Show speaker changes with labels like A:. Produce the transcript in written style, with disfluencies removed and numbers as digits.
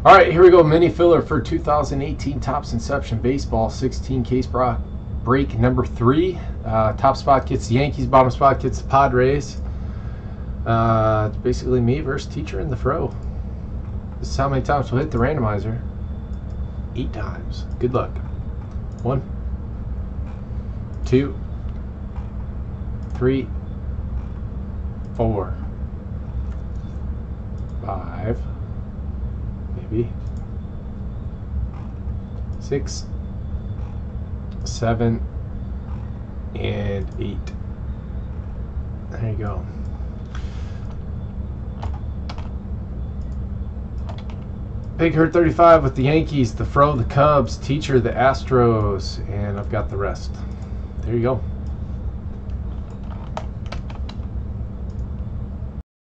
A: All right, here we go. Mini filler for 2018 Topps Inception Baseball 16 case break number 3. Top spot gets the Yankees, bottom spot gets the Padres. It's basically me versus teacher in the fro. This is how many times we'll hit the randomizer. 8 times. Good luck. 1, 2, 3, 4, 5, maybe 6, 7, and 8. There you go. Big Hurt 35 with the Yankees, the Fro, the Cubs, Teacher, the Astros, and I've got the rest. There you go.